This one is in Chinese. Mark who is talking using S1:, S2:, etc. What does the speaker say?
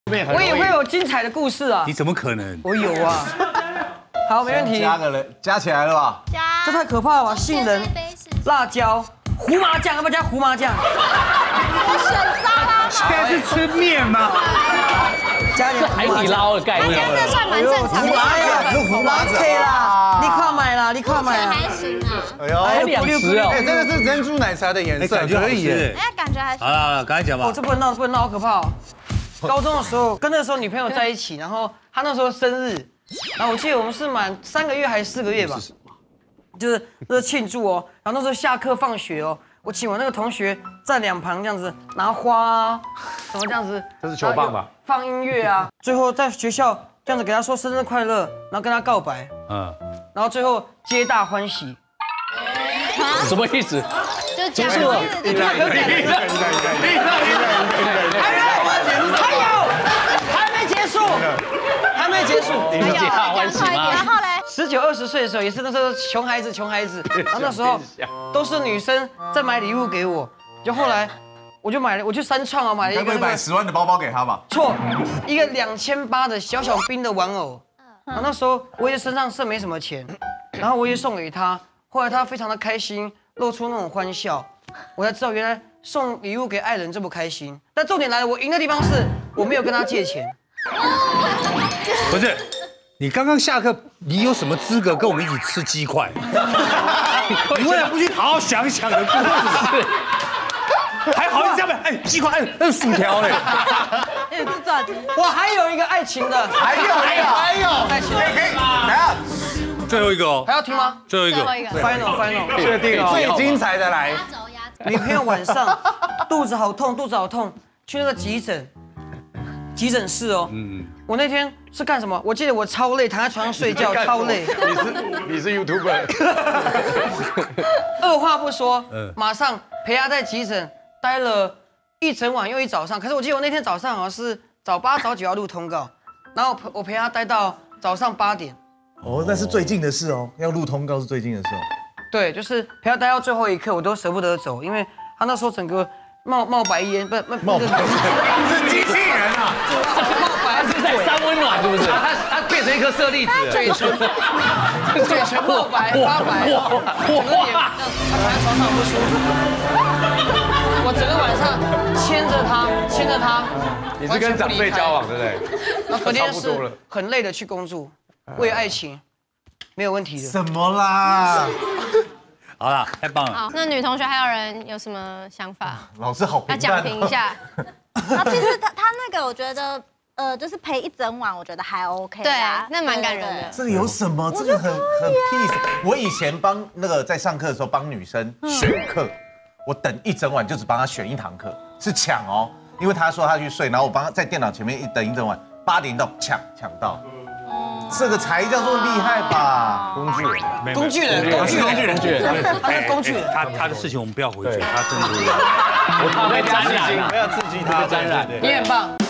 S1: 我也会有精彩的故事啊！
S2: 你怎么可能？
S1: 我有啊。好，没问题。
S3: 加起来了吧？
S1: 这太可怕了吧！杏仁、辣椒、胡麻酱，要不要加胡麻酱？
S4: 我选渣啦！
S2: 现在是吃面吗？
S1: 加点
S5: 海底捞的概念。
S4: 这样算蛮正常的。
S3: 胡麻子
S1: 可以啦，你快买啦，你快买啦。
S4: 还行啊。
S3: 哎呦，
S5: 还2匙哦。
S3: 哎，这个是珍珠奶茶的颜色，
S2: 感觉可以耶。
S4: 哎，感觉还行。
S2: 好了，赶快讲吧。
S1: 哦，这不能闹，不能闹，好可怕哦！高中的时候跟那时候女朋友在一起，然后她那时候生日，然后我记得我们是满3个月还是4个月吧，就是庆祝哦。然后那时候下课放学哦，我请我那个同学站2旁这样子拿花啊，什么这样子，
S5: 这是球棒吧？
S1: 放音乐啊，最后在学校这样子给他说生日快乐，然后跟他告白，然后最后皆大欢喜。
S5: 什么意思？
S4: 就结束了。
S1: 还没结束。
S4: 然后嘞
S1: ，19、20岁的时候，也是那时候穷孩子，然后那时候都是女生在买礼物给我，就后来我去3创啊买了一个
S3: 10万的包包给他吧？
S1: 错，一个2800的小兵的玩偶，然后那时候我也身上是没什么钱，然后我也送给他，后来他非常的开心，露出那种欢笑，我才知道原来送礼物给爱人这么开心。但重点来了，我赢的地方是我没有跟他借钱。
S2: 不是，你刚刚下课，你有什么资格跟我们一起吃鸡块？你为什么不去好好想想的故事？还好意思这样，哎，鸡块，哎，薯条嘞。
S1: 我还有一个爱情的，
S3: 还有
S1: 爱情的，
S3: 可以，等下
S2: 最后一个哦，
S1: 还要听吗
S2: 最后一个
S1: ？Final，
S3: 确定哦，最精彩的来。
S1: 女朋友晚上肚子好痛，去那个急诊室哦。我那天是干什么？我记得我超累，躺在床上睡觉，超累。
S3: 你是 YouTuber。
S1: 二话不说，马上陪她在急诊待了一整晚又一早上。可是我记得我那天早上好像是早8早9要录通告，然后我陪她待到早上8点。
S3: 哦，那是最近的事哦，要录通告是最近的事哦。
S1: 对，就是陪她待到最后一刻，我都舍不得走，因为她那时候整个冒白烟，不是
S3: 冒白烟，是机器人啊！
S1: 冒白
S5: 是在三温暖是不是？
S2: 他变成一颗舍利子，
S1: 嘴唇冒白发白，整个脸他躺在床上不舒服。我整个晚上牵着他，
S5: 你是跟长辈交往对不对？
S1: 然后隔天是很累的去工作，为爱情没有问题的。
S3: 什么啦？
S2: 好了，太棒了。
S4: 好，那女同学还有人有什么想法？
S3: 老师好
S4: 要
S3: 平淡。
S4: 讲评一下。
S6: 其实他那个，我觉得就是陪一整晚，我觉得还 OK。
S4: 对啊，那蛮感人的。
S3: 这个有什么？这个很 peace。我以前帮那个在上课的时候帮女生选课，我等一整晚就只帮她选1堂课，是抢哦，因为她说她去睡，然后我帮她在电脑前面等一整晚，8点到抢到。这个才叫做厉害吧？
S1: 工具人，
S5: 他
S1: 是工具人。
S2: 他的事情我们不要回绝，他真的是。
S5: 我怕被沾染，
S3: 不要刺激他，
S5: 沾染。
S1: 你很棒。